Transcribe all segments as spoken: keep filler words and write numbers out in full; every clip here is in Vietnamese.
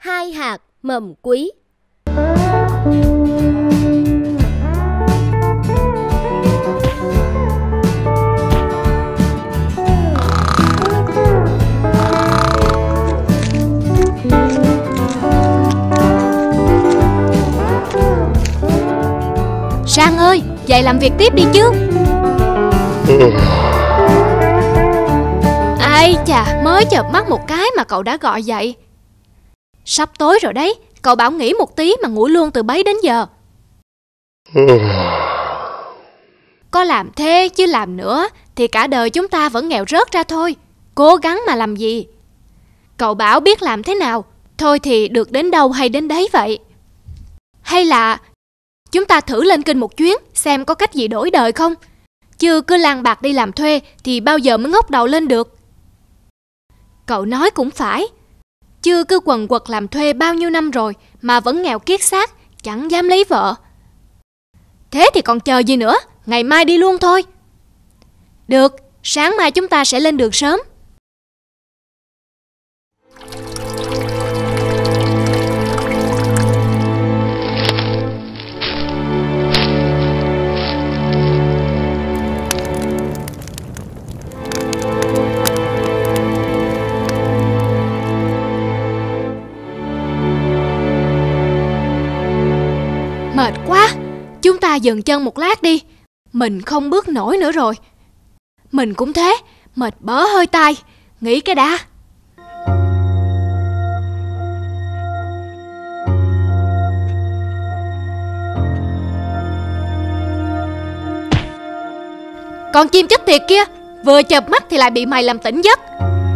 hai hạt mầm quý. Sang ơi, dậy làm việc tiếp đi chứ. Ai chà, mới chợp mắt một cái mà cậu đã gọi dậy. Sắp tối rồi đấy, cậu bảo nghỉ một tí mà ngủ luôn từ bấy đến giờ. Có làm thế chứ làm nữa thì cả đời chúng ta vẫn nghèo rớt ra thôi. Cố gắng mà làm gì. Cậu bảo biết làm thế nào, thôi thì được đến đâu hay đến đấy vậy. Hay là chúng ta thử lên kinh một chuyến, xem có cách gì đổi đời không. Chứ cứ lang bạc đi làm thuê thì bao giờ mới ngóc đầu lên được. Cậu nói cũng phải. Chứ cứ quần quật làm thuê bao nhiêu năm rồi mà vẫn nghèo kiết xác, chẳng dám lấy vợ. Thế thì còn chờ gì nữa, ngày mai đi luôn thôi. Được, sáng mai chúng ta sẽ lên đường sớm. Mệt quá, chúng ta dừng chân một lát đi. Mình không bước nổi nữa rồi. Mình cũng thế, mệt bớ hơi tai. Nghỉ cái đã. Con chim chết tiệt kia, vừa chợp mắt thì lại bị mày làm tỉnh giấc.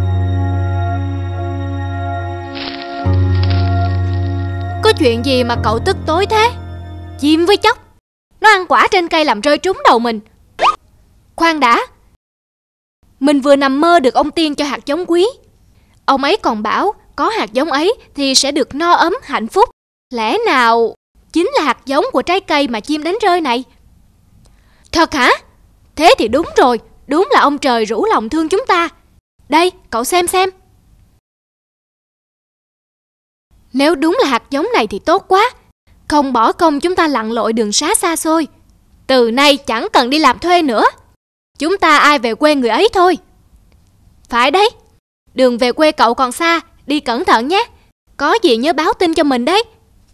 Có chuyện gì mà cậu tức tối thế? Chim với chóc, nó ăn quả trên cây làm rơi trúng đầu mình. Khoan đã, mình vừa nằm mơ được ông Tiên cho hạt giống quý. Ông ấy còn bảo có hạt giống ấy thì sẽ được no ấm hạnh phúc. Lẽ nào chính là hạt giống của trái cây mà chim đánh rơi này? Thật hả? Thế thì đúng rồi, đúng là ông trời rủ lòng thương chúng ta. Đây, cậu xem xem. Nếu đúng là hạt giống này thì tốt quá. Không bỏ công chúng ta lặn lội đường xá xa xôi. Từ nay chẳng cần đi làm thuê nữa. Chúng ta ai về quê người ấy thôi. Phải đấy, đường về quê cậu còn xa, đi cẩn thận nhé. Có gì nhớ báo tin cho mình đấy.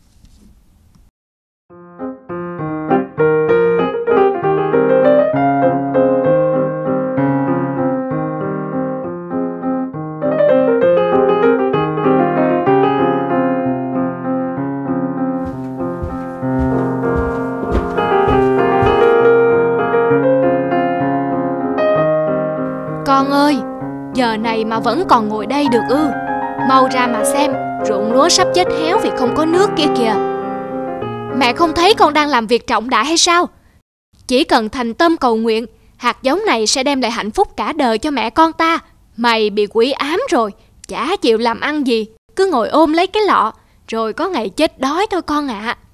Con ơi, giờ này mà vẫn còn ngồi đây được ư? Mau ra mà xem, ruộng lúa sắp chết héo vì không có nước kia kìa. Mẹ không thấy con đang làm việc trọng đại hay sao? Chỉ cần thành tâm cầu nguyện, hạt giống này sẽ đem lại hạnh phúc cả đời cho mẹ con ta. Mày bị quỷ ám rồi, chả chịu làm ăn gì, cứ ngồi ôm lấy cái lọ, rồi có ngày chết đói thôi con ạ. À.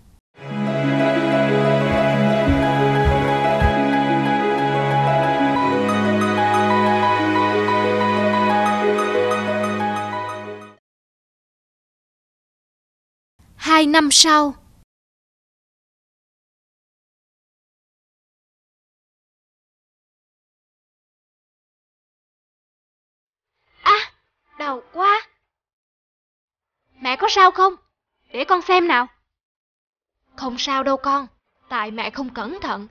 Hai năm sau. À, đau quá. Mẹ có sao không? Để con xem nào. Không sao đâu con, tại mẹ không cẩn thận.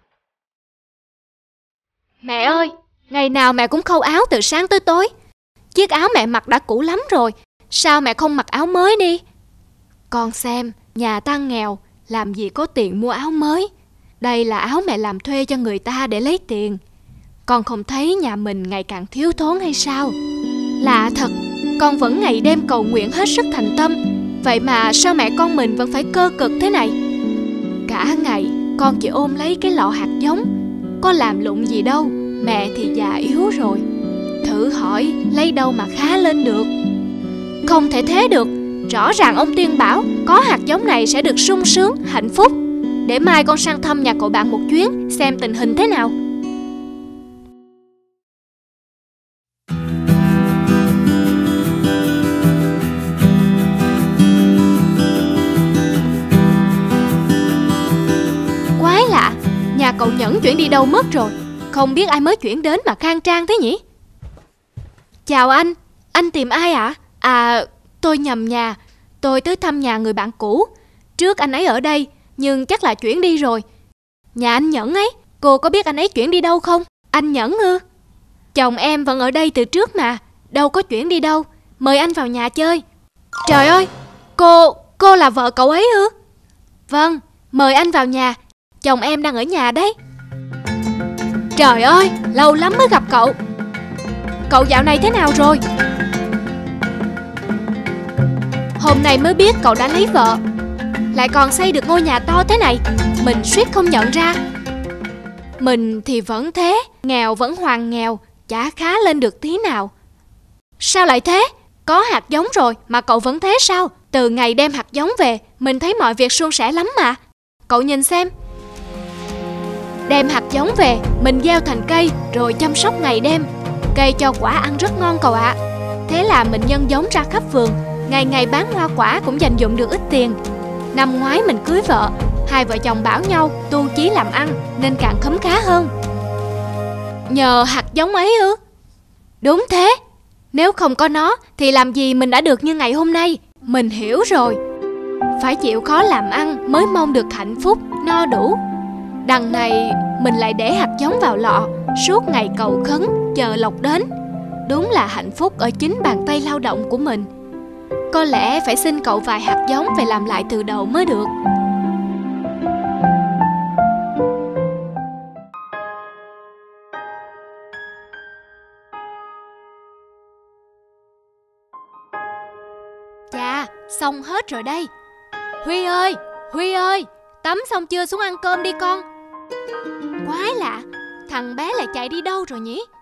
Mẹ ơi, ngày nào mẹ cũng khâu áo từ sáng tới tối. Chiếc áo mẹ mặc đã cũ lắm rồi, sao mẹ không mặc áo mới đi? Con xem, nhà ta nghèo, làm gì có tiền mua áo mới. Đây là áo mẹ làm thuê cho người ta để lấy tiền. Con không thấy nhà mình ngày càng thiếu thốn hay sao? Lạ thật, con vẫn ngày đêm cầu nguyện hết sức thành tâm. Vậy mà sao mẹ con mình vẫn phải cơ cực thế này? Cả ngày con chỉ ôm lấy cái lọ hạt giống, có làm lụng gì đâu. Mẹ thì già yếu rồi, thử hỏi lấy đâu mà khá lên được. Không thể thế được. Rõ ràng ông Tiên bảo có hạt giống này sẽ được sung sướng, hạnh phúc. Để mai con sang thăm nhà cậu bạn một chuyến, xem tình hình thế nào. cậu Nhẫn chuyển đi đâu mất rồi? Không biết ai mới chuyển đến mà khang trang thế nhỉ? Chào anh, anh tìm ai ạ? À? à, tôi nhầm nhà. Tôi tới thăm nhà người bạn cũ. Trước anh ấy ở đây, nhưng chắc là chuyển đi rồi. Nhà anh Nhẫn ấy, cô có biết anh ấy chuyển đi đâu không? Anh Nhẫn ư? Chồng em vẫn ở đây từ trước mà, đâu có chuyển đi đâu. Mời anh vào nhà chơi. Trời ơi, cô, cô là vợ cậu ấy ư? Vâng, mời anh vào nhà. Chồng em đang ở nhà đấy. Trời ơi, lâu lắm mới gặp cậu. Cậu dạo này thế nào rồi? Hôm nay mới biết cậu đã lấy vợ, lại còn xây được ngôi nhà to thế này. Mình suýt không nhận ra. Mình thì vẫn thế, nghèo vẫn hoàng nghèo, chả khá lên được tí nào. Sao lại thế? Có hạt giống rồi mà cậu vẫn thế sao? Từ ngày đem hạt giống về, mình thấy mọi việc suôn sẻ lắm mà. Cậu nhìn xem. Đem hạt giống về, mình gieo thành cây, rồi chăm sóc ngày đêm. Cây cho quả ăn rất ngon cậu ạ. Thế là mình nhân giống ra khắp vườn, ngày ngày bán hoa quả cũng dành dụm được ít tiền. Năm ngoái mình cưới vợ, hai vợ chồng bảo nhau tu chí làm ăn nên càng khấm khá hơn. Nhờ hạt giống ấy ư? Đúng thế. Nếu không có nó thì làm gì mình đã được như ngày hôm nay. Mình hiểu rồi. Phải chịu khó làm ăn mới mong được hạnh phúc, no đủ. Đằng này mình lại để hạt giống vào lọ, suốt ngày cầu khấn, chờ lộc đến. Đúng là hạnh phúc ở chính bàn tay lao động của mình. Có lẽ phải xin cậu vài hạt giống về làm lại từ đầu mới được. Chà, xong hết rồi đây. Huy ơi, Huy ơi, tắm xong chưa, xuống ăn cơm đi con. Quái lạ, thằng bé lại chạy đi đâu rồi nhỉ?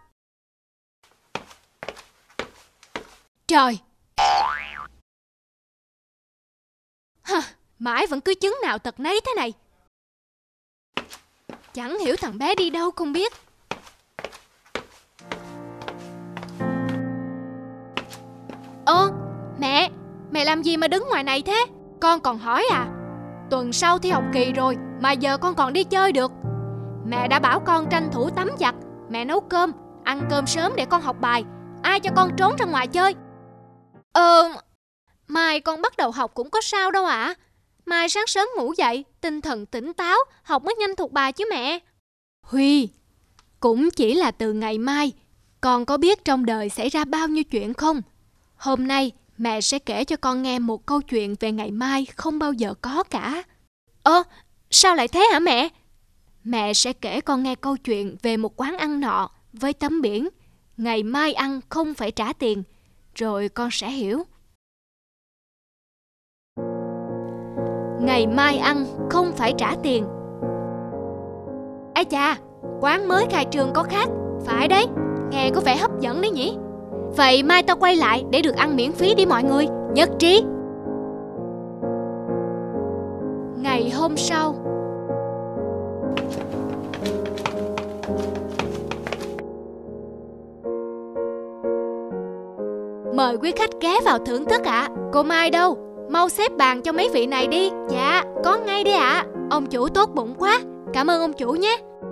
Trời! Hả, mãi vẫn cứ chứng nào tật nấy thế này. Chẳng hiểu thằng bé đi đâu không biết. Ơ, mẹ, mẹ làm gì mà đứng ngoài này thế? Con còn hỏi à? Tuần sau thi học kỳ rồi mà giờ con còn đi chơi được. Mẹ đã bảo con tranh thủ tắm giặt, mẹ nấu cơm, ăn cơm sớm để con học bài. Ai cho con trốn ra ngoài chơi? Ờ, mai con bắt đầu học cũng có sao đâu ạ. À? Mai sáng sớm ngủ dậy, tinh thần tỉnh táo, học mới nhanh thuộc bài chứ mẹ. Huy, cũng chỉ là từ ngày mai. Con có biết trong đời xảy ra bao nhiêu chuyện không? Hôm nay mẹ sẽ kể cho con nghe một câu chuyện về ngày mai không bao giờ có cả. Ơ, sao lại thế hả mẹ? Mẹ sẽ kể con nghe câu chuyện về một quán ăn nọ với tấm biển ngày mai ăn không phải trả tiền. Rồi con sẽ hiểu. Ngày mai ăn không phải trả tiền. Ây chà, quán mới khai trương có khác. Phải đấy, nghe có vẻ hấp dẫn đấy nhỉ. Vậy mai tao quay lại để được ăn miễn phí đi mọi người. Nhất trí. Ngày hôm sau. Mời quý khách ghé vào thưởng thức ạ. À. Cô Mai đâu? Mau xếp bàn cho mấy vị này đi. Dạ, có ngay đi ạ. À. Ông chủ tốt bụng quá. Cảm ơn ông chủ nhé.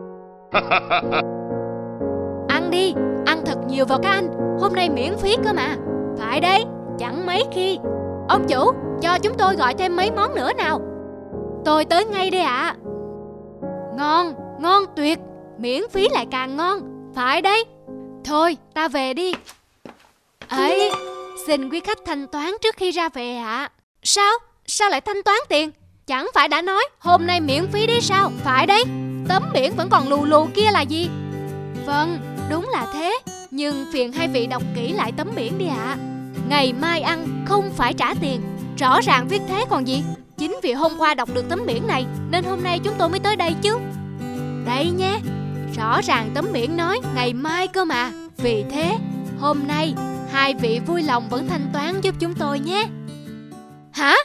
Ăn đi, ăn thật nhiều vào các anh. Hôm nay miễn phí cơ mà. Phải đấy, chẳng mấy khi. Ông chủ, cho chúng tôi gọi thêm mấy món nữa nào. Tôi tới ngay đây ạ. À. Ngon, ngon tuyệt. Miễn phí lại càng ngon. Phải đấy. Thôi, ta về đi. Ấy, xin quý khách thanh toán trước khi ra về ạ. À. Sao? Sao lại thanh toán tiền? Chẳng phải đã nói hôm nay miễn phí đấy sao? Phải đấy, tấm biển vẫn còn lù lù kia là gì? Vâng, đúng là thế. Nhưng phiền hai vị đọc kỹ lại tấm biển đi ạ. À. Ngày mai ăn không phải trả tiền. Rõ ràng viết thế còn gì. Chính vì hôm qua đọc được tấm biển này nên hôm nay chúng tôi mới tới đây chứ. Đây nhé, rõ ràng tấm biển nói ngày mai cơ mà. Vì thế, hôm nay hai vị vui lòng vẫn thanh toán giúp chúng tôi nhé. Hả?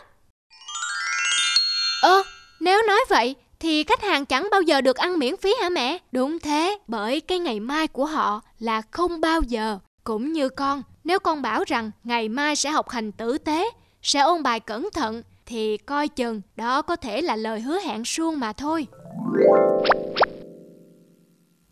Ơ, nếu nói vậy thì khách hàng chẳng bao giờ được ăn miễn phí hả mẹ? Đúng thế, bởi cái ngày mai của họ là không bao giờ. Cũng như con, nếu con bảo rằng ngày mai sẽ học hành tử tế, sẽ ôn bài cẩn thận, thì coi chừng đó có thể là lời hứa hẹn suông mà thôi.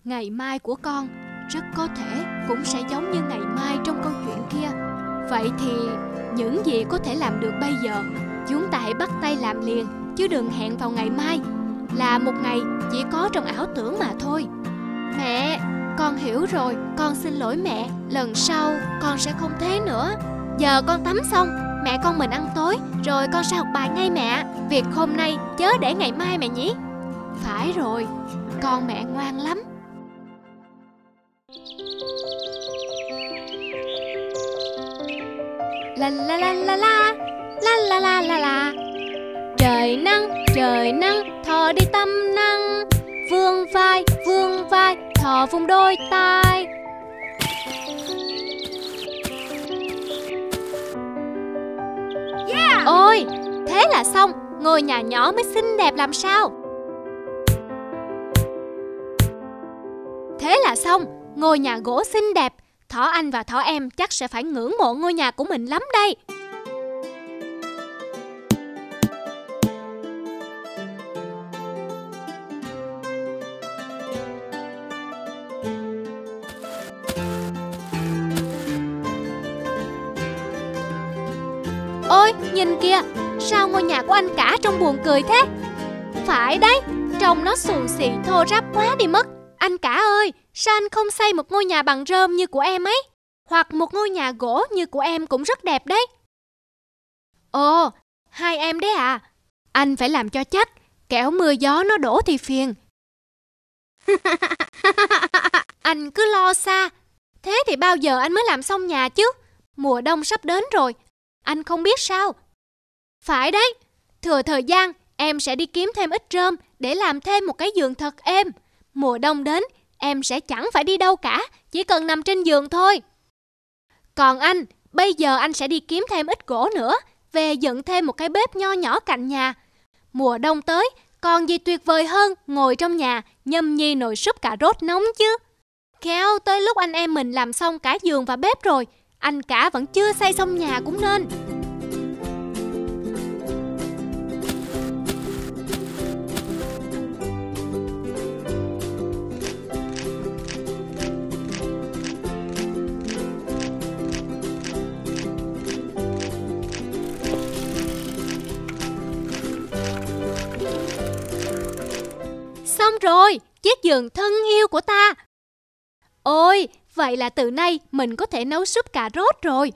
Ngày mai của con rất có thể cũng sẽ giống như ngày mai trong câu chuyện kia. Vậy thì những gì có thể làm được bây giờ, chúng ta hãy bắt tay làm liền, chứ đừng hẹn vào ngày mai. Là một ngày chỉ có trong ảo tưởng mà thôi. Mẹ, con hiểu rồi, con xin lỗi mẹ. Lần sau con sẽ không thế nữa. Giờ con tắm xong, mẹ con mình ăn tối, rồi con sẽ học bài ngay mẹ. Việc hôm nay chớ để ngày mai mẹ nhỉ. Phải rồi, con mẹ ngoan lắm. La la la la la, la la la la la. Trời nắng, trời nắng, thò đi tắm nắng. Vươn vai, vươn vai, thò vùng đôi tai. Yeah! Ôi, thế là xong. Ngôi nhà nhỏ mới xinh đẹp làm sao. Thế là xong. Ngôi nhà gỗ xinh đẹp. Thỏ anh và Thỏ em chắc sẽ phải ngưỡng mộ ngôi nhà của mình lắm đây. Ôi, nhìn kìa, sao ngôi nhà của anh cả trông buồn cười thế? Phải đấy, trông nó xù xì thô ráp quá đi mất. Anh cả ơi, sao anh không xây một ngôi nhà bằng rơm như của em ấy? Hoặc một ngôi nhà gỗ như của em cũng rất đẹp đấy. Ồ, hai em đấy à? Anh phải làm cho chắc, kẻo mưa gió nó đổ thì phiền. Anh cứ lo xa. Thế thì bao giờ anh mới làm xong nhà chứ? Mùa đông sắp đến rồi, anh không biết sao? Phải đấy, thừa thời gian em sẽ đi kiếm thêm ít rơm để làm thêm một cái giường thật êm. Mùa đông đến, em sẽ chẳng phải đi đâu cả, chỉ cần nằm trên giường thôi. Còn anh, bây giờ anh sẽ đi kiếm thêm ít gỗ nữa, về dựng thêm một cái bếp nho nhỏ cạnh nhà. Mùa đông tới, còn gì tuyệt vời hơn ngồi trong nhà nhâm nhi nồi súp cà rốt nóng chứ. Khéo tới lúc anh em mình làm xong cả giường và bếp rồi, anh cả vẫn chưa xây xong nhà cũng nên. Xong rồi, chiếc giường thân yêu của ta. Ôi, vậy là từ nay mình có thể nấu súp cà rốt rồi.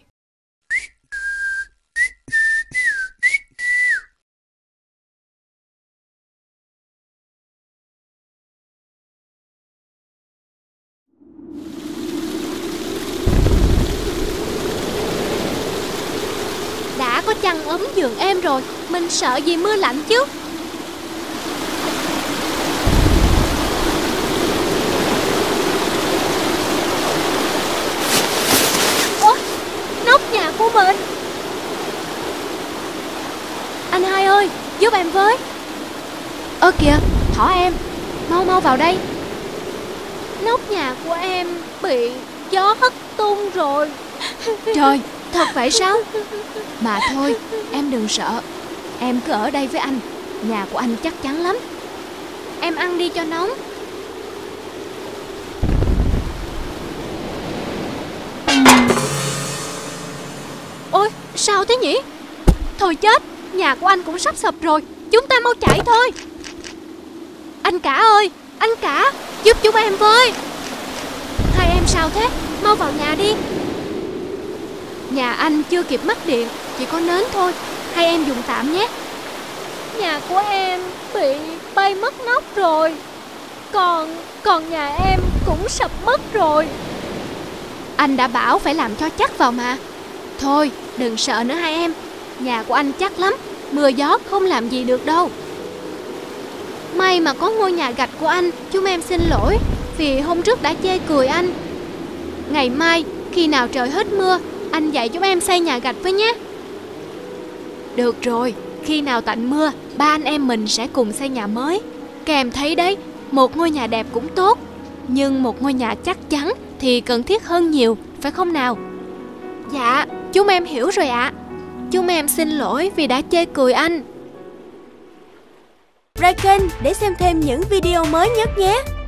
Đã có chăn ấm giường êm rồi, mình sợ gì mưa lạnh chứ. Nóc nhà của mình. Anh hai ơi, giúp em với. Ơ kìa, Thỏ em, mau mau vào đây. Nóc nhà của em bị gió hất tung rồi. Trời, thật vậy sao? Mà thôi, em đừng sợ. Em cứ ở đây với anh, nhà của anh chắc chắn lắm. Em ăn đi cho nóng. Ôi, sao thế nhỉ? Thôi chết, nhà của anh cũng sắp sập rồi. Chúng ta mau chạy thôi. Anh cả ơi, anh cả, giúp chúng em với. Hai em sao thế? Mau vào nhà đi. Nhà anh chưa kịp mắc điện, chỉ có nến thôi. Hai em dùng tạm nhé. Nhà của em bị bay mất nóc rồi. Còn, còn nhà em cũng sập mất rồi. Anh đã bảo phải làm cho chắc vào mà. Thôi, đừng sợ nữa hai em. Nhà của anh chắc lắm, mưa gió không làm gì được đâu. May mà có ngôi nhà gạch của anh. Chúng em xin lỗi vì hôm trước đã chê cười anh. Ngày mai, khi nào trời hết mưa, anh dạy chúng em xây nhà gạch với nhé. Được rồi, khi nào tạnh mưa, ba anh em mình sẽ cùng xây nhà mới. Các em thấy đấy, một ngôi nhà đẹp cũng tốt, nhưng một ngôi nhà chắc chắn thì cần thiết hơn nhiều, phải không nào? Dạ, chúng em hiểu rồi ạ. Chúng em xin lỗi vì đã chê cười anh. Ra kênh để xem thêm những video mới nhất nhé.